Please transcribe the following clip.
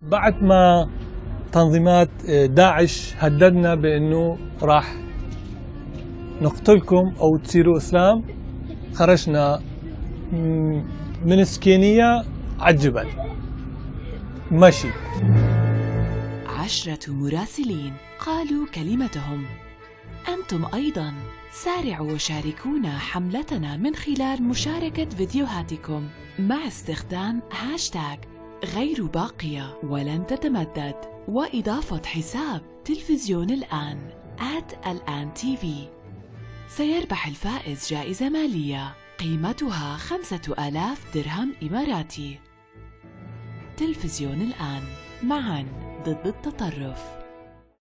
بعد ما تنظيمات داعش هددنا بأنه راح نقتلكم أو تصيروا إسلام، خرجنا من السكينية على الجبل مشي. 10 مراسلين قالوا كلمتهم. أنتم أيضاً سارعوا وشاركونا حملتنا من خلال مشاركة فيديوهاتكم مع استخدام هاشتاغ غير باقية ولن تتمدد، وإضافة حساب تلفزيون الآن @الآن TV. سيربح الفائز جائزة مالية قيمتها 5000 درهم إماراتي. تلفزيون الآن، معاً ضد التطرف.